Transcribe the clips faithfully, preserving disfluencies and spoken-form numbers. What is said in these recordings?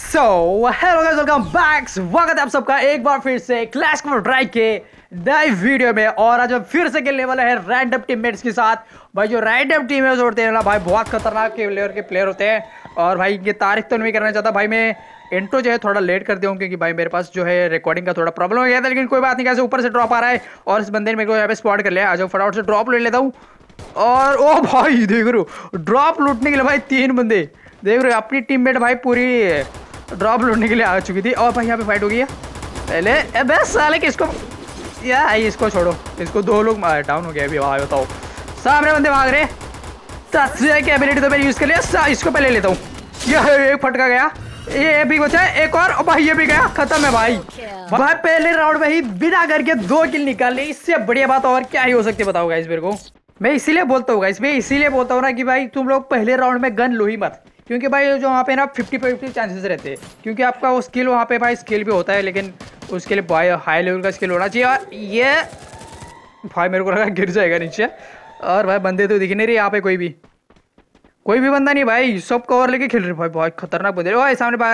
सो hello guys, welcome back. स्वागत है आप सबका एक बार फिर से क्लैश ऑफ ड्राइव के नई वीडियो में। और आज हम फिर से खेलने वाले हैं रैंडम टीममेट्स के साथ। भाई जो रैंडम टीममेट्स होते हैं ना भाई, बहुत खतरनाक प्लेयर के प्लेयर होते हैं। और भाई ये तारीफ तो नहीं करना चाहता भाई, मैं इंट्रो जो है थोड़ा लेट कर दूँ क्योंकि भाई मेरे पास जो है रिकॉर्डिंग का थोड़ा प्रॉब्लम हो गया था। लेकिन कोई बात नहीं, कैसे ऊपर से ड्रॉप आ रहा है और इस बंदे ने मेरे को यहाँ पे स्पॉट कर लिया। आज फटाफट से ड्रॉप ले लेता हूँ। और ओ भाई देख रहे हो, ड्रॉप लूटने के लिए भाई तीन बंदे देख रहे हो। अपनी टीममेट भाई पूरी ड्रॉप लूटने के लिए आ चुकी थी। और भाई यहाँ पे फाइट हो गई है पहले। अबे साले किसको या इसको छोड़ो, इसको दो लोग डाउन हो गया अभी। भाई बताओ, सामने बंदे भाग रहे। सत्सुया की एबिलिटी तो मैंने यूज कर लिया, इसको पहले लेता हूँ। ये एक फटका गया, ये भी बचा है एक और। भाई ये भी गया, खत्म है भाई। भाई पहले राउंड में ही बिना करके दो किल निकाल ली। इससे बढ़िया बात और क्या ही हो सकती है बताओ गाइस मेरे को। मैं इसीलिए बोलता हूँ गाइस, मैं इसीलिए बोलता हूँ ना कि भाई तुम लोग पहले राउंड में गन लो ही मत, क्योंकि भाई जो वहाँ पे ना फिफ्टी फिफ्टी चांसेस रहते हैं। क्योंकि आपका वो स्किल वहाँ पे भाई स्किल भी होता है, लेकिन उसके लिए भाई हाई लेवल का स्किल होना चाहिए। और ये भाई मेरे को लगा गिर जाएगा नीचे। और भाई बंदे तो दिख नहीं रहे यहाँ पे, कोई भी कोई भी बंदा नहीं भाई, सब कवर लेके खेल रहे भाई। बहुत खतरनाक बंदे। ओए सामने बाहर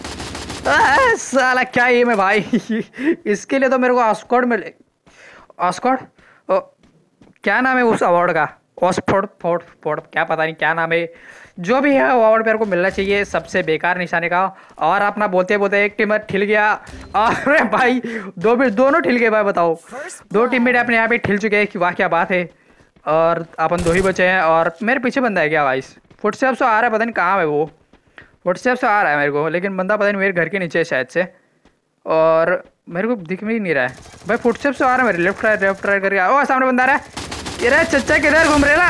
है साला, क्या ये मैं भाई इसके लिए तो मेरे को ऑस्कॉर्ड मिले। ऑस्कॉर्ड क्या नाम है उस अवार्ड का? ऑस्फोर्ड फोर्ड फोर्ड क्या पता नहीं क्या नाम है, जो भी है अवार्ड मेरे को मिलना चाहिए सबसे बेकार निशाने का। और अपना बोलते बोलते एक टीम ठिल गया। अरे भाई दो भी दोनों ठिल गए भाई। बताओ, दो टीममेट अपने यहाँ पे ठिल चुके हैं कि वाह क्या बात है। और अपन दो ही बचे हैं। और मेरे पीछे बंदा है क्या भाई? फुटस्टेप्स आ रहा है, पता नहीं कहाँ है वो। फुटस्टेप्स आ रहा है मेरे को, लेकिन बंदा पता नहीं मेरे घर के नीचे है शायद से। और मेरे को दिख भी नहीं रहा है भाई। फुटस्टेप्स आ रहा है मेरे लेफ्ट राइट लेफ्ट राइट करके। ओ सामने बंदा आ रहा है। ये रहा चच्चा किधर घूम रहे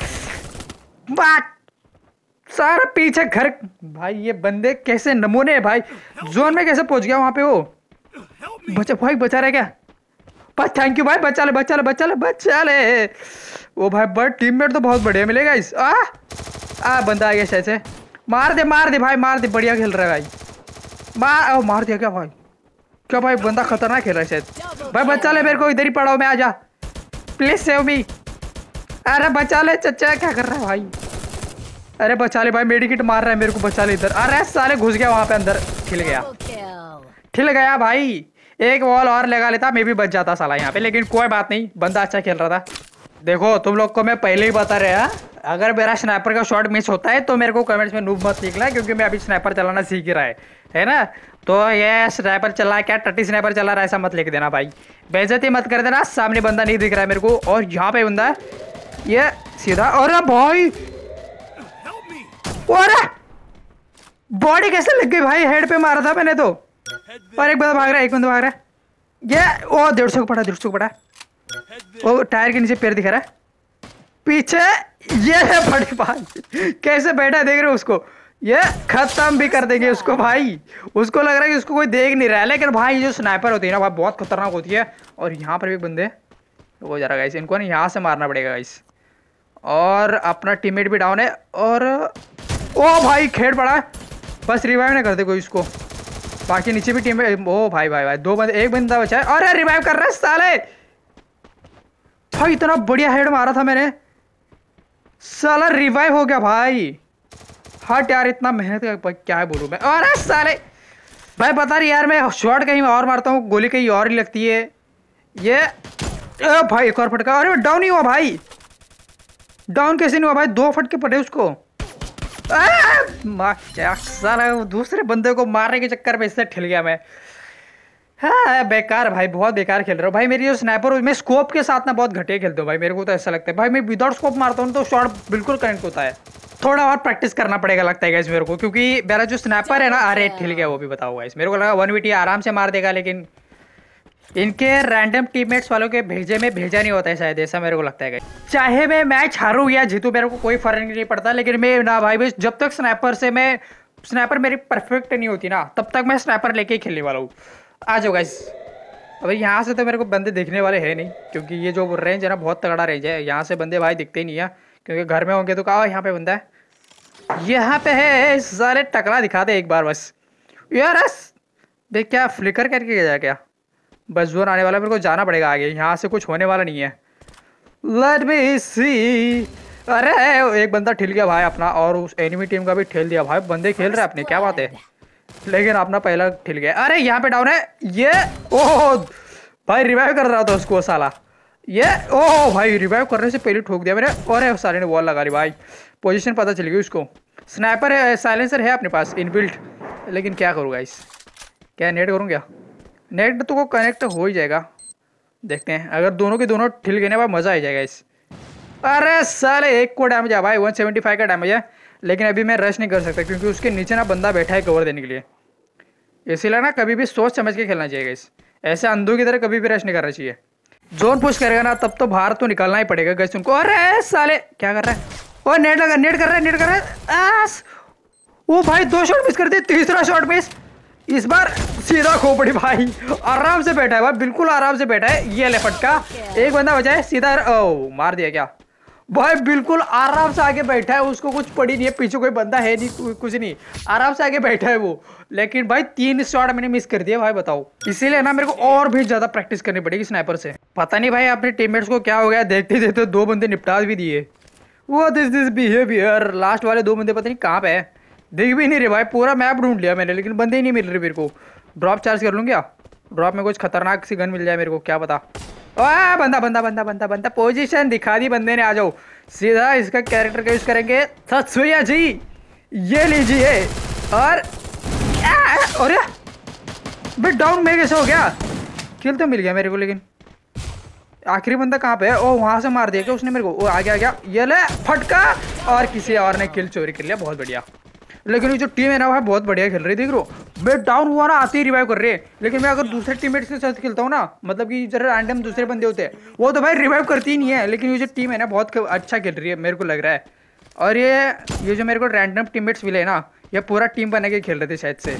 ना सारा पीछे घर। भाई ये बंदे कैसे नमूने हैं भाई, जोन में कैसे पहुंच गया वहां पे वो। बचा भाई, बचा रहे क्या? बस थैंक यू भाई, बचा ले बचा ले बचा ले बचा ले। ओ भाई बट टीममेट तो बहुत बढ़िया मिलेगा इस। आ आ बंदा आ गया शायद से। मार दे मार दे भाई मार दे, बढ़िया खेल रहा है भाई। मार ओ मार दिया क्या भाई? क्या भाई बंदा खतरनाक खेल रहा है शायद भाई। बचा ले मेरे को, इधर ही पड़ा हूं मैं, आजा प्लीज सेव मी। अरे बचा ले चच्चा, क्या कर रहा है भाई? अरे बचा ले भाई, मेडिकेट मार रहा है मेरे को, बचा ले इधर। अरे साले घुस गया वहां पे अंदर, ठिल गया ठिल गया भाई। एक वॉल और लगा लेता मैं भी बच जाता साला यहाँ पे, लेकिन कोई बात नहीं, बंदा अच्छा खेल रहा था। देखो तुम लोग को मैं पहले ही बता रहा, अगर मेरा स्नाइपर का शॉट मिस होता है तो मेरे को कमेंट्स में नूब मत लिखना, क्योंकि मैं अभी स्नाइपर चलाना सीख ही रहा है है ना। तो ये स्नाइपर चला है क्या, टट्टी स्नाइपर चला रहा है ऐसा मत लिख देना भाई, बेइज्जती मत कर देना। सामने बंदा नहीं दिख रहा है मेरे को, और यहाँ पे बंदा है ये सीधा। अरे भाई अरे बॉडी कैसे लग गई भाई? हेड पे मारा था मैंने तो। और एक बंदा भाग रहा है, एक बंदा भाग रहा है। ये ओ डेढ़ सौ को पड़ा, डेढ़ सौ को पड़ा। वो टायर के नीचे पैर दिखा रहा है पीछे। ये है बड़ी भाई, कैसे बैठा देख रहे हो उसको। ये खत्म भी कर देंगे उसको भाई। उसको लग रहा है कि उसको कोई देख नहीं रहा है, लेकिन भाई जो स्नाइपर होती है ना भाई बहुत खतरनाक होती है। और यहाँ पर भी बंदे हो जा रहा है, इनको ना यहाँ से मारना पड़ेगा गाइस। और अपना टीममेट भी डाउन है। और ओ भाई खेड़ पड़ा है, बस रिवाइव नहीं करते कोई इसको। बाकी नीचे भी टीम। ओ भाई भाई भाई दो बंदे, एक बंदा बचा है। अरे रिवाइव कर रहा है साले भाई, इतना बढ़िया हेड मारा था मैंने, साला रिवाइव हो गया भाई। हट यार, इतना मेहनत का क्या है बोलूं मैं। अरे साले भाई पता नहीं यार, मैं शॉट कहीं और मारता हूँ, गोली कहीं और ही लगती है। ये ए भाई एक और फटका। अरे डाउन ही हुआ भाई, डाउन कैसे नहीं हुआ भाई? दो फटके पड़े उसको। क्या साला दूसरे बंदे को मारने के चक्कर में इससे ठिल गया मैं। हाँ बेकार भाई, बहुत बेकार खेल रहा हूँ भाई। मेरी जो स्नाइपर मैं स्कोप के साथ ना बहुत घटिया खेलता हूँ भाई, मेरे को तो ऐसा लगता है भाई। मैं विदाउट स्कोप मारता हूँ तो शॉट बिल्कुल कनेक्ट होता है। थोड़ा और प्रैक्टिस करना पड़ेगा लगता है गाइस मेरे को, क्योंकि मेरा जो स्नैपर है ना, अरे ठिल गया वो भी। बताओ गाइस, मेरे को लगा वन वी टी आराम से मार देगा, लेकिन इनके रैंडम टीममेट्स वालों के भेजे में भेजा नहीं होता है शायद, ऐसा मेरे को लगता है गाइस। चाहे मैं मैच हारूं या जीतूं मेरे को कोई फर्क नहीं पड़ता, लेकिन मैं ना भाई भाई जब तक स्नैपर से मैं स्नैपर मेरी परफेक्ट नहीं होती ना, तब तक मैं स्नैपर लेके ही खेलने वाला हूँ। आ जाओ गाइस। अभी यहाँ से तो मेरे को बंदे देखने वाले हैं नहीं, क्योंकि ये जो रेंज है ना बहुत तगड़ा रेंज है। यहाँ से बंदे भाई दिखते ही नहीं है, क्योंकि घर में होंगे तो कहा यहाँ पे बंदा है, यहाँ पे है। सारे टकरा दिखा दे एक बार बस यार। देख क्या फ्लिकर करके गया क्या? बस जोन आने वाला, मेरे को जाना पड़ेगा आगे, यहाँ से कुछ होने वाला नहीं है। Let me see. अरे एक बंदा ठिल गया भाई अपना, और उस एनिमी टीम का भी ठेल दिया भाई। बंदे खेल रहे हैं अपने, क्या बात है। लेकिन अपना पहला ठिल गया। अरे यहाँ पे डाउन है ये। ओह भाई रिवाइव कर रहा था उसको साला ये। ओह भाई रिवाइव करने से पहले ठोक दिया मैंने। और साले ने वॉल लगा ली भाई। पोजीशन पता चल गई उसको। स्नाइपर है, साइलेंसर है अपने पास इनबिल्ट। लेकिन क्या करूँगा इस क्या नेट करूँ क्या? नेट तो को कनेक्ट हो ही जाएगा। देखते हैं अगर दोनों के दोनों ठिल गए ना भाई मज़ा आ जाएगा इस। अरे साले एक को डैमेज है भाई। वन सेवेंटी फाइव का डैमेज है। लेकिन अभी मैं रश नहीं कर सकता क्योंकि उसके नीचे ना बंदा बैठा है कवर देने के लिए। इसीलिए ना कभी भी सोच समझ के खेलना चाहिए इस। ऐसे अंधों की तरह कभी भी रश नहीं करना चाहिए। जोन पुश करेगा ना तब तो बाहर तो निकलना ही पड़ेगा गैस उनको। अरे साले क्या कर रहा है? ओ नेट लगा नेट कर रहा है नेट कर रहा है। आस वो भाई दो शॉट मिस कर दिए। तीसरा शॉट मिस। इस बार सीधा खोपड़ी भाई आराम से बैठा है भाई बिल्कुल आराम से बैठा है। ये ले फटका। एक बंदा बचा है सीधा। ओ मार दिया क्या भाई? बिल्कुल आराम से आगे बैठा है। उसको कुछ पड़ी नहीं है। पीछे कोई बंदा है नहीं कुछ नहीं। आराम से आगे बैठा है वो। लेकिन भाई तीन शॉट मैंने मिस कर दिया भाई बताओ। इसीलिए ना मेरे को और भी ज्यादा प्रैक्टिस करनी पड़ेगी स्नाइपर से। पता नहीं भाई अपने टीममेट्स को क्या हो गया। देखते देखते दो बंदे निपटा भी दिए। वो दिस दिस बिहेवियर। लास्ट वाले दो बंदे पता नहीं कहाँ पे है। दिख भी नहीं रहे भाई। पूरा मैप ढूंढ लिया मैंने लेकिन बंदे ही नहीं मिल रहे मेरे को। ड्रॉप चार्ज कर लूँ क्या? ड्रॉप में कुछ खतरनाक सी गन मिल जाए मेरे को क्या पता। ओए बंदा बंदा बंदा बंदा बंदा पोजीशन दिखा दी बंदे ने। आ जाओ सीधा इसका कैरेक्टर का यूज करेंगे। सत्सुया जी ये लीजिए। और अरे बे डाउन मेरे कैसे हो गया? किल तो मिल गया मेरे को लेकिन आखिरी बंदा कहाँ पे है? ओ वहां से मार दिया क्या उसने मेरे को? ओ आ गया आ गया। ये ले फटका। और किसी और ने किल चोरी कर लिया। बहुत बढ़िया। लेकिन ये जो टीम है ना भाई बहुत बढ़िया खेल रही है। देख लो मैं डाउन हुआ ना आते ही रिवाइव कर रहे हैं। लेकिन मैं अगर दूसरे टीममेट्स के साथ खेलता हूँ ना मतलब कि जरा रैंडम दूसरे बंदे होते हैं वो तो भाई रिवाइव करती ही नहीं है। लेकिन ये जो टीम है ना बहुत अच्छा खेल रही है मेरे को लग रहा है। और ये ये जो मेरे को रैंडम टीममेट्स मिले ना ये पूरा टीम बना के खेल रहे थे शायद से।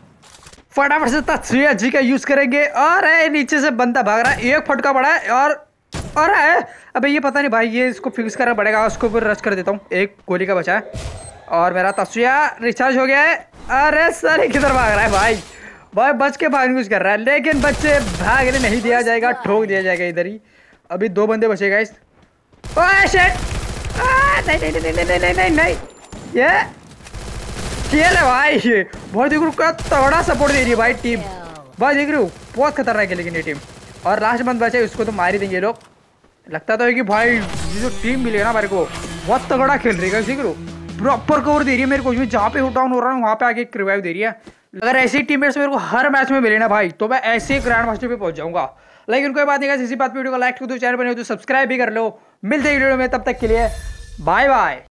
फटाफट से तत्सुया जी का यूज करेंगे। और नीचे से बंदा भाग रहा है। एक फटका पड़ा है और और है अबे ये पता नहीं भाई ये इसको फिक्स करना पड़ेगा। उसको फिर रश कर देता हूँ। एक गोली का बचा है और मेरा तत्सुया रिचार्ज हो गया है। अरे सर किधर भाग रहा है भाई? भाई बच के भागने कुछ कर रहा है लेकिन बच्चे भागने नहीं दिया जाएगा। ठोक दिया जाएगा इधर ही। अभी दो बंदे बचेगा इस। ओए शिट नहीं नहीं नहीं नहीं नहीं नहीं नहीं ये खेल है भाई। ये बहुत देख का तगड़ा सपोर्ट दे रही है भाई टीम। भाई देख रहे हो बहुत खतरनाक है लेकिन ये टीम। और लास्ट बंद बचे उसको तो मार ही देंगे लोग। लगता तो है कि भाई ये जो टीम मिलेगा ना मेरे को बहुत तगड़ा खेल रही है। देख रहे हो प्रॉपर कवर दे रही है मेरे को। जहाँ पे डाउन हो रहा है वहाँ पे आके एक रिवाइव दे रही है। अगर ऐसी टीममेट्स मेरे को हर मैच में मिले ना भाई तो मैं ऐसे ही ग्रैंड मास्टर पे पहुंच जाऊंगा। लेकिन कोई बात नहीं, इसी बात पे वीडियो को लाइक कर दो, चैनल बने हो तो सब्सक्राइब भी कर लो। मिलते हैं वीडियो में, तब तक के लिए बाय बाय।